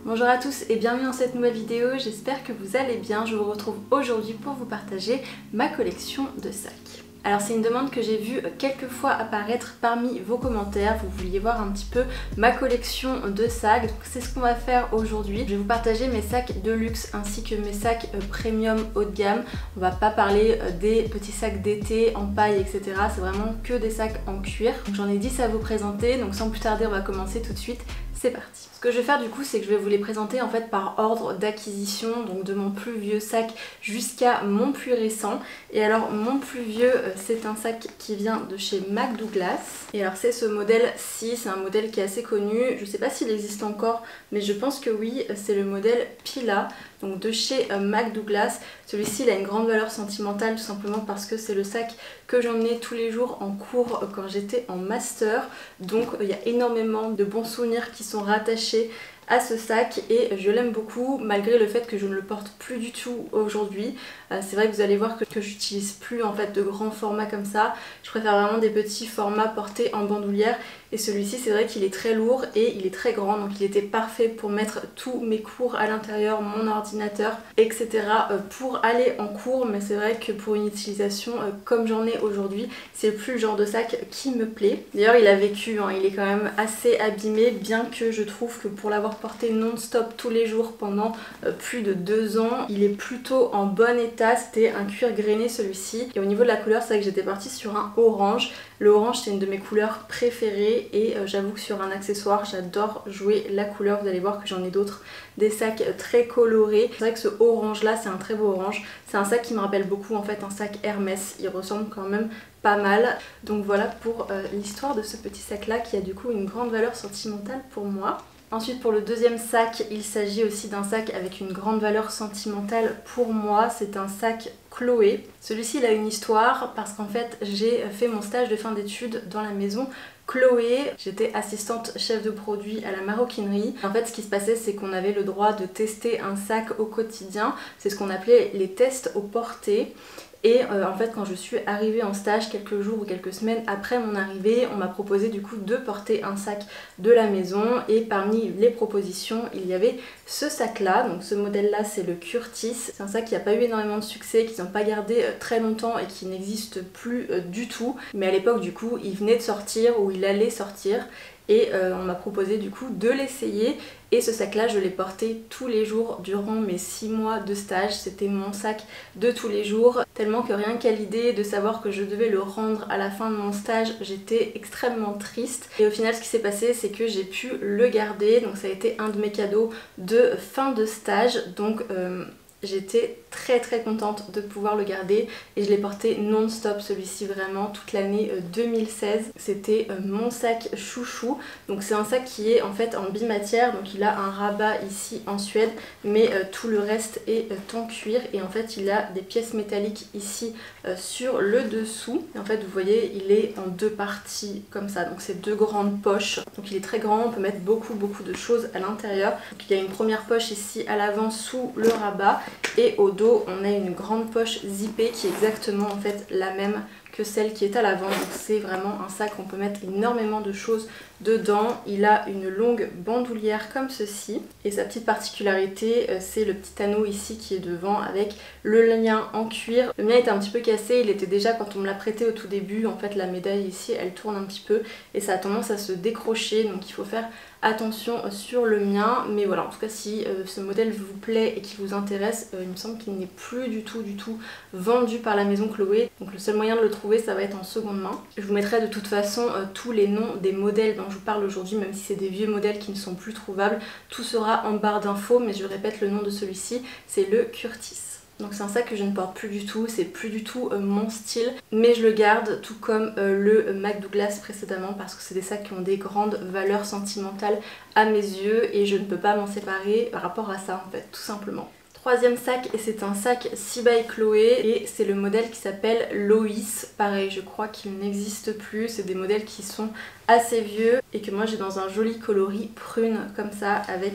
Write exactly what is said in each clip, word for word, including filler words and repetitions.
Bonjour à tous et bienvenue dans cette nouvelle vidéo, j'espère que vous allez bien. Je vous retrouve aujourd'hui pour vous partager ma collection de sacs. Alors c'est une demande que j'ai vue quelques fois apparaître parmi vos commentaires, vous vouliez voir un petit peu ma collection de sacs, donc c'est ce qu'on va faire aujourd'hui. Je vais vous partager mes sacs de luxe ainsi que mes sacs premium haut de gamme. On va pas parler des petits sacs d'été en paille et cetera. C'est vraiment que des sacs en cuir. J'en ai dix à vous présenter, donc sans plus tarder on va commencer tout de suite. C'est parti. Ce que je vais faire du coup, c'est que je vais vous les présenter en fait par ordre d'acquisition, donc de mon plus vieux sac jusqu'à mon plus récent. Et alors mon plus vieux, c'est un sac qui vient de chez McDouglas. Et alors c'est ce modèle-ci, c'est un modèle qui est assez connu. Je sais pas s'il existe encore, mais je pense que oui, c'est le modèle Pila, donc de chez McDouglas. Celui-ci, il a une grande valeur sentimentale tout simplement parce que c'est le sac que j'emmenais tous les jours en cours quand j'étais en master. Donc il y a énormément de bons souvenirs qui sont rattachés à ce sac et je l'aime beaucoup malgré le fait que je ne le porte plus du tout aujourd'hui. Euh, c'est vrai que vous allez voir que, que j'utilise plus en fait de grands formats comme ça. Je préfère vraiment des petits formats portés en bandoulière et celui-ci c'est vrai qu'il est très lourd et il est très grand, donc il était parfait pour mettre tous mes cours à l'intérieur, mon ordinateur, et cetera euh, pour aller en cours. Mais c'est vrai que pour une utilisation euh, comme j'en ai aujourd'hui, c'est plus le genre de sac qui me plaît. D'ailleurs il a vécu, hein, il est quand même assez abîmé, bien que je trouve que pour l'avoir porté non-stop tous les jours pendant euh, plus de deux ans, il est plutôt en bon état. C'était un cuir grainé celui-ci. Et au niveau de la couleur, c'est vrai que j'étais partie sur un orange. Le orange c'est une de mes couleurs préférées et euh, j'avoue que sur un accessoire j'adore jouer la couleur. Vous allez voir que j'en ai d'autres, des sacs très colorés. C'est vrai que ce orange là c'est un très beau orange. C'est un sac qui me rappelle beaucoup en fait un sac Hermès. Il ressemble quand même pas mal. Donc voilà pour euh, l'histoire de ce petit sac là qui a du coup une grande valeur sentimentale pour moi. Ensuite pour le deuxième sac, il s'agit aussi d'un sac avec une grande valeur sentimentale pour moi, c'est un sac Chloé. Celui-ci il a une histoire parce qu'en fait j'ai fait mon stage de fin d'études dans la maison Chloé. J'étais assistante chef de produit à la maroquinerie. En fait ce qui se passait c'est qu'on avait le droit de tester un sac au quotidien, c'est ce qu'on appelait les tests au porté. Et euh, en fait quand je suis arrivée en stage quelques jours ou quelques semaines après mon arrivée, on m'a proposé du coup de porter un sac de la maison et parmi les propositions il y avait ce sac là. Donc ce modèle là c'est le Curtis. C'est un sac qui n'a pas eu énormément de succès, qu'ils n'ont pas gardé euh, très longtemps et qui n'existe plus euh, du tout. Mais à l'époque du coup il venait de sortir ou il allait sortir. Et euh, on m'a proposé du coup de l'essayer et ce sac là je l'ai porté tous les jours durant mes six mois de stage. C'était mon sac de tous les jours, tellement que rien qu'à l'idée de savoir que je devais le rendre à la fin de mon stage, j'étais extrêmement triste. Et au final ce qui s'est passé c'est que j'ai pu le garder, donc ça a été un de mes cadeaux de fin de stage. Donc euh, j'étais très très contente de pouvoir le garder et je l'ai porté non-stop celui-ci vraiment toute l'année deux mille seize. C'était mon sac chouchou. Donc c'est un sac qui est en fait en bimatière, donc il a un rabat ici en Suède mais euh, tout le reste est euh, en cuir et en fait il a des pièces métalliques ici euh, sur le dessous. Et en fait vous voyez il est en deux parties comme ça, donc c'est deux grandes poches. Donc il est très grand, on peut mettre beaucoup beaucoup de choses à l'intérieur. Donc il y a une première poche ici à l'avant sous le rabat. Et au dos on a une grande poche zippée qui est exactement en fait la même que celle qui est à l'avant. Donc c'est vraiment un sac où on peut mettre énormément de choses dedans. Il a une longue bandoulière comme ceci et sa petite particularité c'est le petit anneau ici qui est devant avec le lien en cuir. Le mien était un petit peu cassé, il était déjà quand on me l'a prêté au tout début, en fait la médaille ici elle tourne un petit peu et ça a tendance à se décrocher, donc il faut faire attention sur le mien. Mais voilà, en tout cas si euh, ce modèle vous plaît et qui vous intéresse, euh, il me semble qu'il n'est plus du tout du tout vendu par la maison Chloé, donc le seul moyen de le trouver ça va être en seconde main. Je vous mettrai de toute façon euh, tous les noms des modèles dont je vous parle aujourd'hui, même si c'est des vieux modèles qui ne sont plus trouvables, tout sera en barre d'infos, mais je répète le nom de celui-ci, c'est le Curtis. Donc c'est un sac que je ne porte plus du tout, c'est plus du tout euh, mon style, mais je le garde tout comme euh, le McDouglas précédemment parce que c'est des sacs qui ont des grandes valeurs sentimentales à mes yeux et je ne peux pas m'en séparer par rapport à ça en fait, tout simplement. Troisième sac, et c'est un sac Si by Chloé et c'est le modèle qui s'appelle Loïs. Pareil, je crois qu'il n'existe plus, c'est des modèles qui sont assez vieux et que moi j'ai dans un joli coloris prune comme ça avec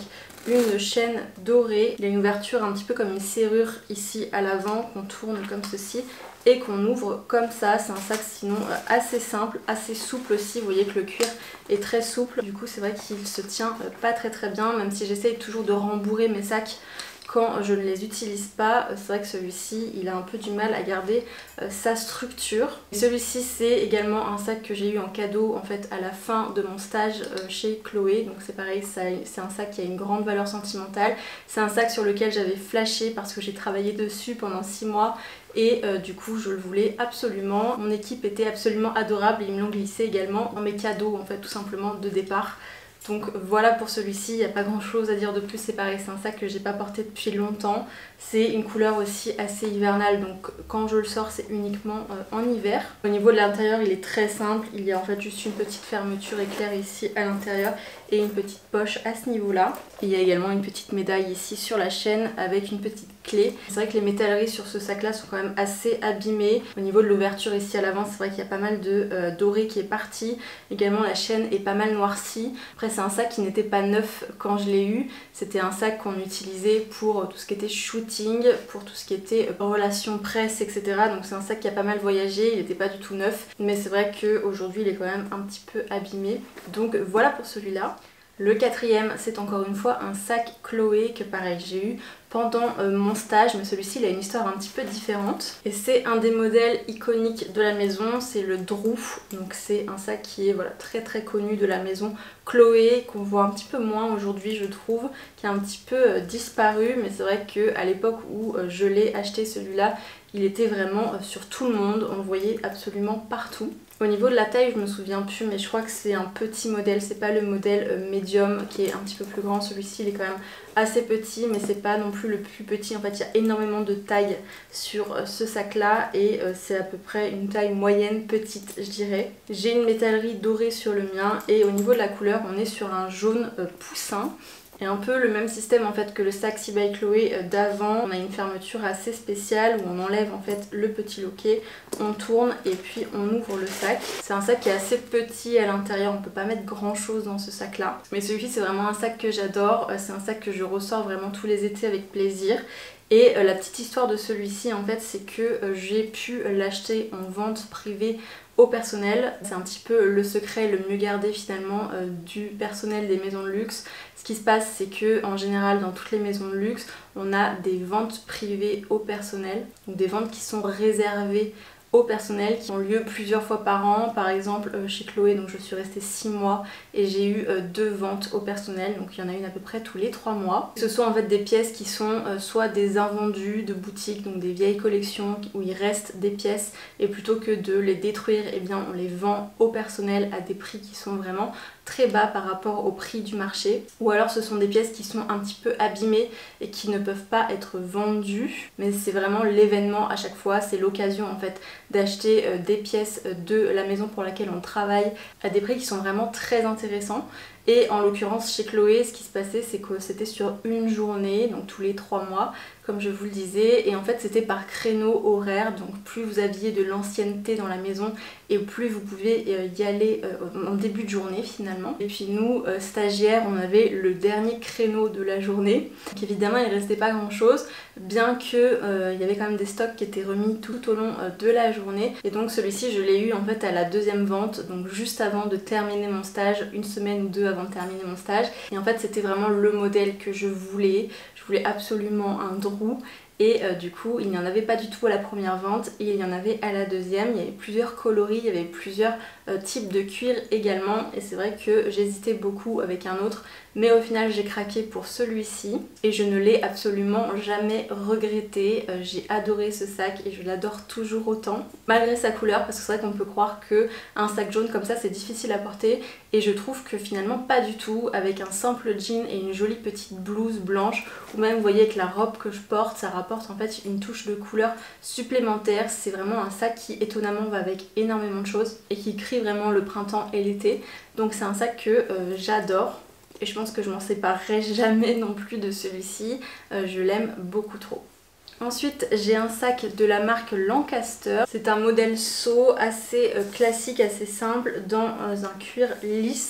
une chaîne dorée. Il a une ouverture un petit peu comme une serrure ici à l'avant qu'on tourne comme ceci et qu'on ouvre comme ça. C'est un sac sinon assez simple, assez souple aussi. Vous voyez que le cuir est très souple. Du coup c'est vrai qu'il se tient pas très très bien, même si j'essaye toujours de rembourrer mes sacs quand je ne les utilise pas. C'est vrai que celui-ci il a un peu du mal à garder euh, sa structure. Celui-ci c'est également un sac que j'ai eu en cadeau en fait à la fin de mon stage euh, chez Chloé. Donc c'est pareil, c'est un sac qui a une grande valeur sentimentale. C'est un sac sur lequel j'avais flashé parce que j'ai travaillé dessus pendant six mois et euh, du coup je le voulais absolument. Mon équipe était absolument adorable et ils me l'ont glissé également dans mes cadeaux en fait tout simplement de départ. Donc voilà pour celui-ci, il n'y a pas grand chose à dire de plus, c'est pareil, c'est un sac que j'ai pas porté depuis longtemps. C'est une couleur aussi assez hivernale, donc quand je le sors c'est uniquement euh, en hiver. Au niveau de l'intérieur il est très simple, il y a en fait juste une petite fermeture éclair ici à l'intérieur et une petite poche à ce niveau-là. Il y a également une petite médaille ici sur la chaîne avec une petite clé. C'est vrai que les métalleries sur ce sac là sont quand même assez abîmées. Au niveau de l'ouverture ici à l'avant, c'est vrai qu'il y a pas mal de euh, doré qui est parti. Également la chaîne est pas mal noircie. Après c'est un sac qui n'était pas neuf quand je l'ai eu. C'était un sac qu'on utilisait pour tout ce qui était shooting, pour tout ce qui était relations presse, et cetera. Donc c'est un sac qui a pas mal voyagé, il n'était pas du tout neuf. Mais c'est vrai qu'aujourd'hui il est quand même un petit peu abîmé. Donc voilà pour celui-là. Le quatrième, c'est encore une fois un sac Chloé que pareil j'ai eu pendant euh, mon stage, mais celui-ci il a une histoire un petit peu différente. Et c'est un des modèles iconiques de la maison, c'est le Drew. Donc c'est un sac qui est voilà, très très connu de la maison Chloé, qu'on voit un petit peu moins aujourd'hui je trouve, qui a un petit peu euh, disparu, mais c'est vrai qu'à l'époque où euh, je l'ai acheté celui-là, il était vraiment euh, sur tout le monde, on le voyait absolument partout. Au niveau de la taille, je me souviens plus, mais je crois que c'est un petit modèle, c'est pas le modèle euh, médium qui est un petit peu plus grand. Celui-ci il est quand même assez petit, mais c'est pas non plus le plus petit. En fait, il y a énormément de taille sur euh, ce sac-là et euh, c'est à peu près une taille moyenne petite, je dirais. J'ai une métallerie dorée sur le mien et au niveau de la couleur, on est sur un jaune euh, poussin. Et un peu le même système en fait que le sac Si by Chloé d'avant. On a une fermeture assez spéciale où on enlève en fait le petit loquet, on tourne et puis on ouvre le sac. C'est un sac qui est assez petit à l'intérieur, on peut pas mettre grand chose dans ce sac là. Mais celui-ci c'est vraiment un sac que j'adore, c'est un sac que je ressors vraiment tous les étés avec plaisir. Et euh, la petite histoire de celui-ci en fait c'est que euh, j'ai pu l'acheter en vente privée au personnel. C'est un petit peu le secret le mieux gardé finalement euh, du personnel des maisons de luxe. Ce qui se passe c'est que en général dans toutes les maisons de luxe on a des ventes privées au personnel, donc des ventes qui sont réservées au personnel qui ont lieu plusieurs fois par an. Par exemple euh, chez Chloé, donc je suis restée six mois et j'ai eu euh, deux ventes au personnel, donc il y en a une à peu près tous les trois mois. Ce sont en fait des pièces qui sont euh, soit des invendus de boutiques, donc des vieilles collections où il reste des pièces et plutôt que de les détruire, et eh bien on les vend au personnel à des prix qui sont vraiment très bas par rapport au prix du marché. Ou alors ce sont des pièces qui sont un petit peu abîmées et qui ne peuvent pas être vendues, mais c'est vraiment l'événement à chaque fois, c'est l'occasion en fait d'acheter euh, des pièces de la maison pour laquelle on travaille à des prix qui sont vraiment très intéressants. Et en l'occurrence chez Chloé, ce qui se passait c'est que c'était sur une journée, donc tous les trois mois comme je vous le disais, et en fait c'était par créneau horaire, donc plus vous aviez de l'ancienneté dans la maison et plus vous pouvez y aller en début de journée finalement. Et puis nous euh, stagiaires, on avait le dernier créneau de la journée, donc évidemment il restait pas grand chose, bien que euh, il y avait quand même des stocks qui étaient remis tout au long euh, de la journée. Et donc celui-ci je l'ai eu en fait à la deuxième vente, donc juste avant de terminer mon stage, une semaine ou deux avant de terminer mon stage. Et en fait c'était vraiment le modèle que je voulais, je voulais absolument un Drew. Et euh, du coup il n'y en avait pas du tout à la première vente et il y en avait à la deuxième. Il y avait plusieurs coloris, il y avait plusieurs euh, types de cuir également, et c'est vrai que j'hésitais beaucoup avec un autre, mais au final j'ai craqué pour celui-ci et je ne l'ai absolument jamais regretté. Euh, j'ai adoré ce sac et je l'adore toujours autant malgré sa couleur, parce que c'est vrai qu'on peut croire que un sac jaune comme ça c'est difficile à porter, et je trouve que finalement pas du tout. Avec un simple jean et une jolie petite blouse blanche, ou même vous voyez avec la robe que je porte, ça rapporte en fait une touche de couleur supplémentaire. C'est vraiment un sac qui étonnamment va avec énormément de choses et qui crie vraiment le printemps et l'été. Donc c'est un sac que euh, j'adore. Et je pense que je m'en séparerai jamais non plus de celui-ci, euh, je l'aime beaucoup trop. Ensuite j'ai un sac de la marque Lancaster, c'est un modèle seau assez euh, classique, assez simple, dans euh, un cuir lisse.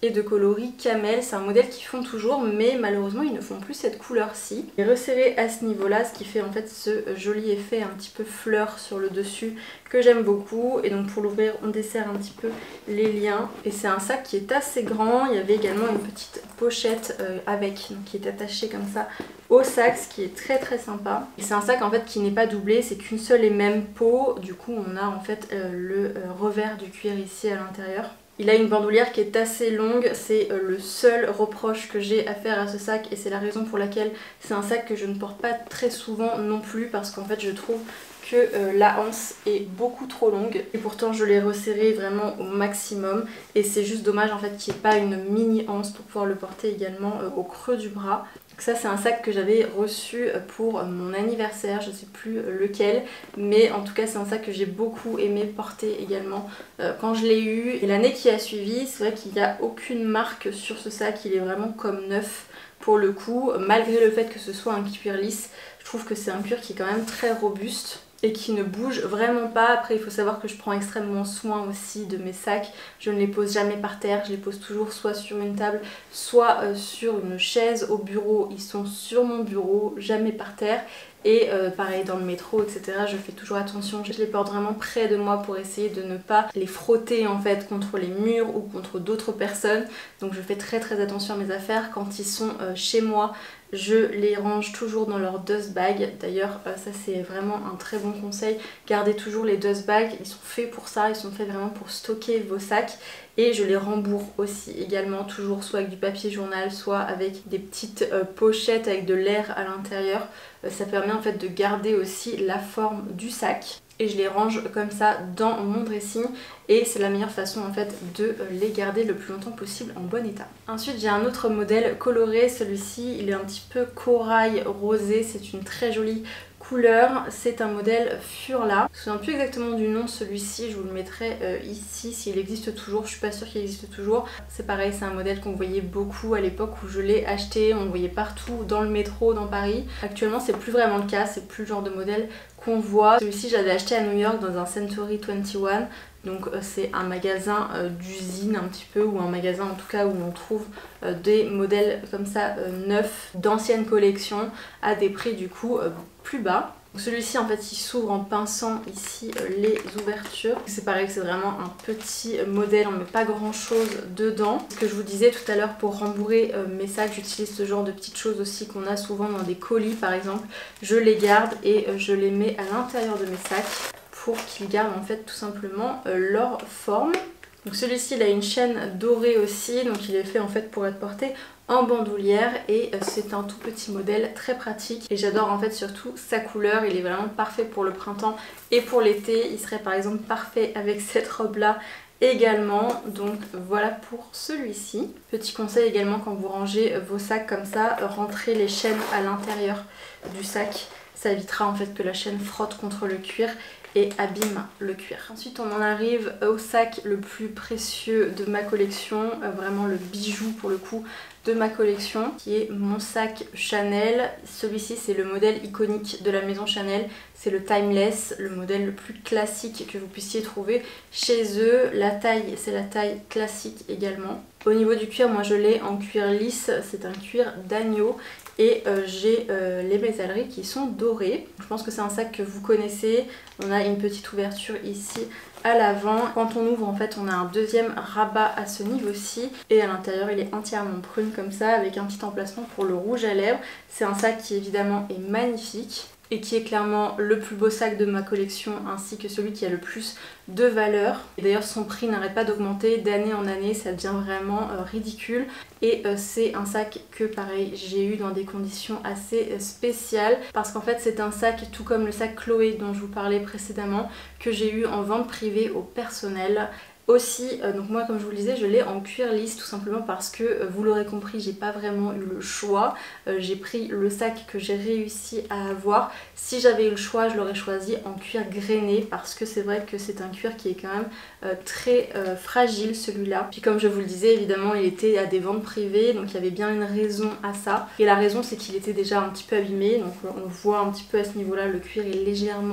et de coloris camel. C'est un modèle qu'ils font toujours, mais malheureusement ils ne font plus cette couleur-ci. Il est resserré à ce niveau-là, ce qui fait en fait ce joli effet un petit peu fleur sur le dessus que j'aime beaucoup. Et donc pour l'ouvrir, on desserre un petit peu les liens. Et c'est un sac qui est assez grand. Il y avait également une petite pochette euh, avec, donc qui est attachée comme ça au sac, ce qui est très très sympa. Et c'est un sac en fait qui n'est pas doublé, c'est qu'une seule et même peau. Du coup on a en fait euh, le euh, revers du cuir ici à l'intérieur. Il a une bandoulière qui est assez longue, c'est euh, le seul reproche que j'ai à faire à ce sac et c'est la raison pour laquelle c'est un sac que je ne porte pas très souvent non plus, parce qu'en fait je trouve que euh, la anse est beaucoup trop longue et pourtant je l'ai resserré vraiment au maximum et c'est juste dommage en fait qu'il n'y ait pas une mini anse pour pouvoir le porter également euh, au creux du bras. Donc ça c'est un sac que j'avais reçu pour mon anniversaire, je ne sais plus lequel, mais en tout cas c'est un sac que j'ai beaucoup aimé porter également euh, quand je l'ai eu. Et l'année qui a suivi, c'est vrai qu'il n'y a aucune marque sur ce sac, il est vraiment comme neuf pour le coup, malgré le fait que ce soit un cuir lisse. Je trouve que c'est un cuir qui est quand même très robuste et qui ne bouge vraiment pas. Après il faut savoir que je prends extrêmement soin aussi de mes sacs, je ne les pose jamais par terre, je les pose toujours soit sur une table, soit euh, sur une chaise au bureau. Ils sont sur mon bureau, jamais par terre. Et euh, pareil dans le métro, et cetera. Je fais toujours attention, je les porte vraiment près de moi pour essayer de ne pas les frotter en fait contre les murs ou contre d'autres personnes. Donc je fais très très attention à mes affaires. Quand ils sont euh, chez moi, je les range toujours dans leur dust bag. D'ailleurs euh, ça c'est vraiment un très bon conseil, gardez toujours les dust bags, ils sont faits pour ça, ils sont faits vraiment pour stocker vos sacs. Et je les rembourre aussi également, toujours soit avec du papier journal, soit avec des petites euh, pochettes avec de l'air à l'intérieur. Euh, ça permet en fait de garder aussi la forme du sac. Et je les range comme ça dans mon dressing et c'est la meilleure façon en fait de les garder le plus longtemps possible en bon état. Ensuite j'ai un autre modèle coloré, celui-ci il est un petit peu corail rosé, c'est une très jolie couleur, c'est un modèle Furla. Je ne me souviens plus exactement du nom, celui-ci je vous le mettrai euh, ici s'il existe toujours, je suis pas sûre qu'il existe toujours. C'est pareil, c'est un modèle qu'on voyait beaucoup à l'époque où je l'ai acheté, on le voyait partout dans le métro dans Paris. Actuellement c'est plus vraiment le cas, c'est plus le genre de modèle qu'on voit. Celui-ci je l'avais acheté à New York dans un Century vingt et un, donc euh, c'est un magasin euh, d'usine un petit peu, ou un magasin en tout cas où on trouve euh, des modèles comme ça euh, neufs, d'anciennes collections à des prix du coup euh, plus bas. Celui-ci en fait il s'ouvre en pinçant ici euh, les ouvertures. C'est pareil, c'est vraiment un petit modèle, on met pas grand chose dedans. Ce que je vous disais tout à l'heure, pour rembourrer euh, mes sacs, j'utilise ce genre de petites choses aussi qu'on a souvent dans des colis par exemple. Je les garde et euh, je les mets à l'intérieur de mes sacs pour qu'ils gardent en fait tout simplement euh, leur forme. Donc celui-ci il a une chaîne dorée aussi, donc il est fait en fait pour être porté en bandoulière et c'est un tout petit modèle très pratique et j'adore en fait surtout sa couleur. Il est vraiment parfait pour le printemps et pour l'été. Il serait par exemple parfait avec cette robe là également, donc voilà pour celui-ci. Petit conseil également, quand vous rangez vos sacs comme ça, rentrez les chaînes à l'intérieur du sac, ça évitera en fait que la chaîne frotte contre le cuir et abîme le cuir. Ensuite on en arrive au sac le plus précieux de ma collection, vraiment le bijou pour le coup de ma collection, qui est mon sac Chanel. Celui-ci c'est le modèle iconique de la maison Chanel, c'est le Timeless, le modèle le plus classique que vous puissiez trouver chez eux. La taille c'est la taille classique également. Au niveau du cuir, moi je l'ai en cuir lisse, c'est un cuir d'agneau et euh, j'ai euh, les métalleries qui sont dorées. Je pense que c'est un sac que vous connaissez. On a une petite ouverture ici à l'avant. Quand on ouvre en fait on a un deuxième rabat à ce niveau-ci et à l'intérieur il est entièrement prune comme ça avec un petit emplacement pour le rouge à lèvres. C'est un sac qui évidemment est magnifique et qui est clairement le plus beau sac de ma collection ainsi que celui qui a le plus de valeur. Et d'ailleurs son prix n'arrête pas d'augmenter d'année en année, ça devient vraiment euh, ridicule. Et euh, c'est un sac que pareil j'ai eu dans des conditions assez euh, spéciales parce qu'en fait c'est un sac tout comme le sac Chloé dont je vous parlais précédemment que j'ai eu en vente privée au personnel. Aussi, euh, donc moi comme je vous le disais, je l'ai en cuir lisse tout simplement parce que, euh, vous l'aurez compris, j'ai pas vraiment eu le choix. Euh, j'ai pris le sac que j'ai réussi à avoir. Si j'avais eu le choix, je l'aurais choisi en cuir grainé parce que c'est vrai que c'est un cuir qui est quand même euh, très euh, fragile celui-là. Puis comme je vous le disais, évidemment il était à des ventes privées, donc il y avait bien une raison à ça. Et la raison c'est qu'il était déjà un petit peu abîmé, donc on voit un petit peu à ce niveau-là, le cuir est légèrement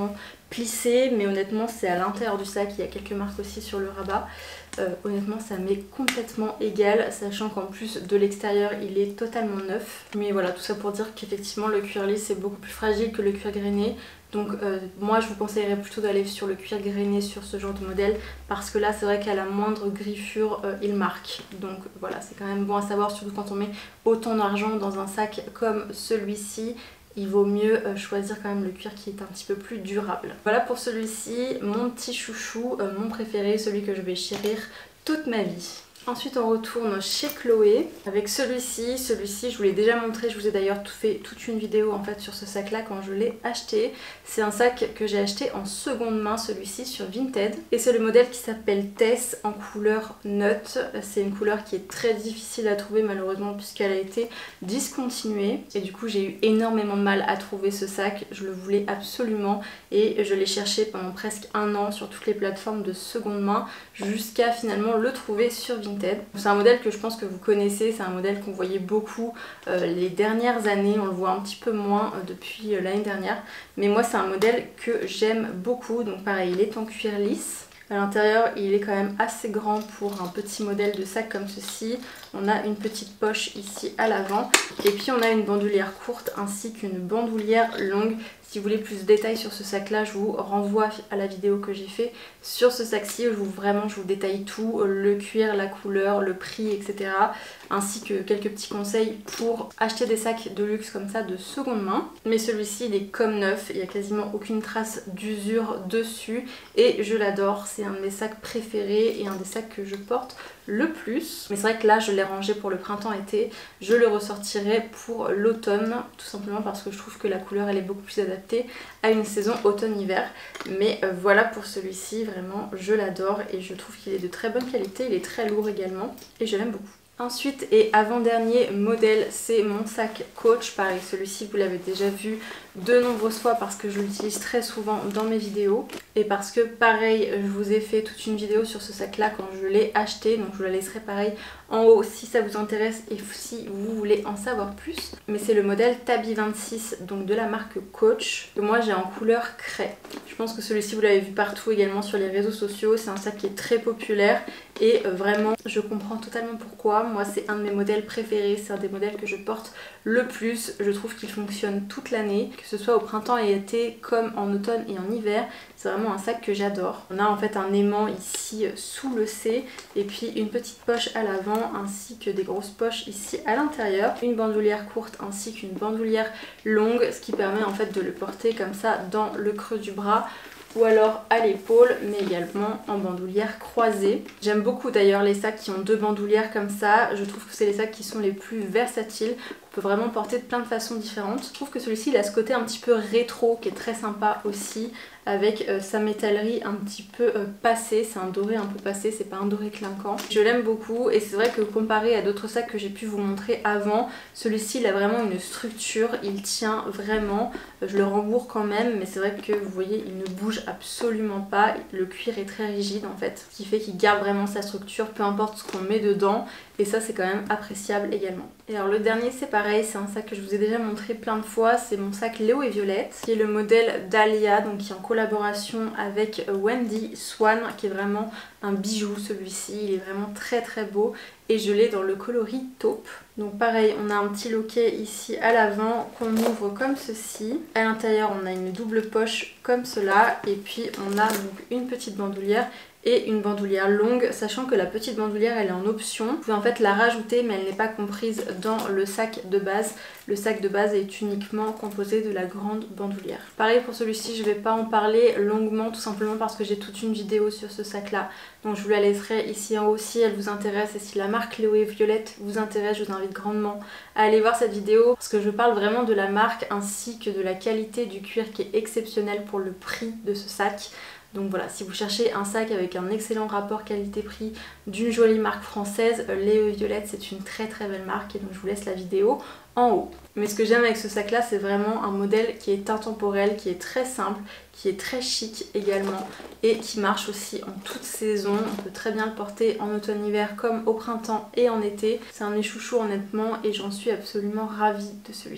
plissé, mais honnêtement c'est à l'intérieur du sac, il y a quelques marques aussi sur le rabat. Euh, honnêtement ça m'est complètement égal, sachant qu'en plus de l'extérieur il est totalement neuf. Mais voilà, tout ça pour dire qu'effectivement le cuir lisse est beaucoup plus fragile que le cuir grainé. Donc euh, moi je vous conseillerais plutôt d'aller sur le cuir grainé sur ce genre de modèle, parce que là c'est vrai qu'à la moindre griffure euh, il marque. Donc voilà, c'est quand même bon à savoir, surtout quand on met autant d'argent dans un sac comme celui-ci. Il vaut mieux choisir quand même le cuir qui est un petit peu plus durable. Voilà pour celui-ci, mon petit chouchou, euh, mon préféré, celui que je vais chérir toute ma vie. Ensuite on retourne chez Chloé avec celui-ci. Celui-ci je vous l'ai déjà montré, je vous ai d'ailleurs fait toute une vidéo en fait sur ce sac là quand je l'ai acheté. C'est un sac que j'ai acheté en seconde main, celui-ci sur Vinted. Et c'est le modèle qui s'appelle Tess en couleur Nut. C'est une couleur qui est très difficile à trouver malheureusement puisqu'elle a été discontinuée. Et du coup j'ai eu énormément de mal à trouver ce sac, je le voulais absolument. Et je l'ai cherché pendant presque un an sur toutes les plateformes de seconde main jusqu'à finalement le trouver sur Vinted. C'est un modèle que je pense que vous connaissez, c'est un modèle qu'on voyait beaucoup euh, les dernières années, on le voit un petit peu moins euh, depuis euh, l'année dernière. Mais moi c'est un modèle que j'aime beaucoup, donc pareil il est en cuir lisse. À l'intérieur il est quand même assez grand pour un petit modèle de sac comme ceci. On a une petite poche ici à l'avant et puis on a une bandoulière courte ainsi qu'une bandoulière longue. Si vous voulez plus de détails sur ce sac là, je vous renvoie à la vidéo que j'ai fait sur ce sac-ci où je vous, vraiment je vous détaille tout, le cuir, la couleur, le prix, et cetera. Ainsi que quelques petits conseils pour acheter des sacs de luxe comme ça de seconde main. Mais celui-ci il est comme neuf, il n'y a quasiment aucune trace d'usure dessus et je l'adore. C'est un de mes sacs préférés et un des sacs que je porte le plus. Mais c'est vrai que là je l'ai rangé pour le printemps-été, je le ressortirai pour l'automne tout simplement parce que je trouve que la couleur elle est beaucoup plus adaptée à une saison automne-hiver. Mais euh, voilà pour celui-ci, vraiment je l'adore et je trouve qu'il est de très bonne qualité, il est très lourd également et je l'aime beaucoup. Ensuite et avant-dernier modèle, c'est mon sac Coach. Pareil, celui-ci vous l'avez déjà vu de nombreuses fois parce que je l'utilise très souvent dans mes vidéos. Et parce que pareil, je vous ai fait toute une vidéo sur ce sac là quand je l'ai acheté. Donc je vous la laisserai pareil en haut si ça vous intéresse et si vous voulez en savoir plus. Mais c'est le modèle Tabby vingt-six, donc de la marque Coach, que moi j'ai en couleur craie. Je pense que celui-ci vous l'avez vu partout également sur les réseaux sociaux. C'est un sac qui est très populaire et vraiment je comprends totalement pourquoi. Moi c'est un de mes modèles préférés, c'est un des modèles que je porte le plus. Je trouve qu'il fonctionne toute l'année, que ce soit au printemps et été comme en automne et en hiver. C'est vraiment un sac que j'adore. On a en fait un aimant ici sous le C et puis une petite poche à l'avant ainsi que des grosses poches ici à l'intérieur. Une bandoulière courte ainsi qu'une bandoulière longue, ce qui permet en fait de le porter comme ça dans le creux du bras ou alors à l'épaule, mais également en bandoulière croisée. J'aime beaucoup d'ailleurs les sacs qui ont deux bandoulières comme ça. Je trouve que c'est les sacs qui sont les plus versatiles. On peut vraiment porter de plein de façons différentes. Je trouve que celui-ci il a ce côté un petit peu rétro qui est très sympa aussi, avec euh, sa métallerie un petit peu euh, passée. C'est un doré un peu passé, c'est pas un doré clinquant. Je l'aime beaucoup et c'est vrai que comparé à d'autres sacs que j'ai pu vous montrer avant, celui-ci il a vraiment une structure, il tient vraiment. Je le rembourre quand même, mais c'est vrai que vous voyez il ne bouge absolument pas. Le cuir est très rigide en fait, ce qui fait qu'il garde vraiment sa structure peu importe ce qu'on met dedans. Et ça c'est quand même appréciable également. Et alors le dernier c'est pareil, c'est un sac que je vous ai déjà montré plein de fois, c'est mon sac Léo et Violette, qui est le modèle Dahlia, donc qui est en collaboration avec Wendy Swan, qui est vraiment un bijou celui-ci, il est vraiment très très beau et je l'ai dans le coloris taupe. Donc pareil, on a un petit loquet ici à l'avant qu'on ouvre comme ceci. À l'intérieur on a une double poche comme cela et puis on a donc une petite bandoulière et une bandoulière longue, sachant que la petite bandoulière elle est en option. Vous pouvez en fait la rajouter mais elle n'est pas comprise dans le sac de base. Le sac de base est uniquement composé de la grande bandoulière. Pareil pour celui-ci, je ne vais pas en parler longuement tout simplement parce que j'ai toute une vidéo sur ce sac là. Donc je vous la laisserai ici en haut si elle vous intéresse et si la marque Léo et Violette vous intéresse, je vous invite grandement à aller voir cette vidéo parce que je parle vraiment de la marque ainsi que de la qualité du cuir qui est exceptionnelle pour le prix de ce sac. Donc voilà, si vous cherchez un sac avec un excellent rapport qualité-prix d'une jolie marque française, Léo et Violette c'est une très très belle marque et donc je vous laisse la vidéo en haut. Mais ce que j'aime avec ce sac là, c'est vraiment un modèle qui est intemporel, qui est très simple, qui est très chic également et qui marche aussi en toute saison. On peut très bien le porter en automne-hiver comme au printemps et en été. C'est un de mes chouchous honnêtement et j'en suis absolument ravie de celui-ci.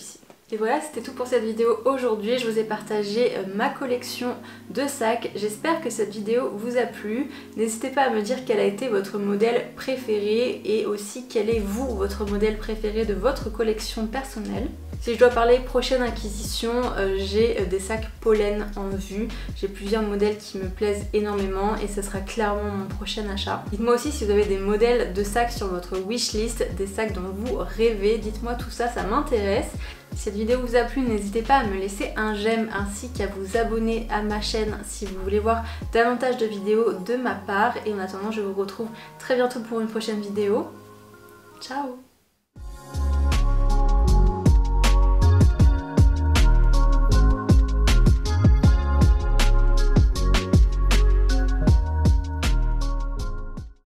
Et voilà, c'était tout pour cette vidéo aujourd'hui. Je vous ai partagé ma collection de sacs. J'espère que cette vidéo vous a plu. N'hésitez pas à me dire quel a été votre modèle préféré et aussi quel est vous, votre modèle préféré de votre collection personnelle. Si je dois parler prochaine acquisition, euh, j'ai des sacs pollen en vue. J'ai plusieurs modèles qui me plaisent énormément et ce sera clairement mon prochain achat. Dites-moi aussi si vous avez des modèles de sacs sur votre wishlist, des sacs dont vous rêvez. Dites-moi tout ça, ça m'intéresse. Si cette vidéo vous a plu, n'hésitez pas à me laisser un j'aime ainsi qu'à vous abonner à ma chaîne si vous voulez voir davantage de vidéos de ma part. Et en attendant, je vous retrouve très bientôt pour une prochaine vidéo. Ciao!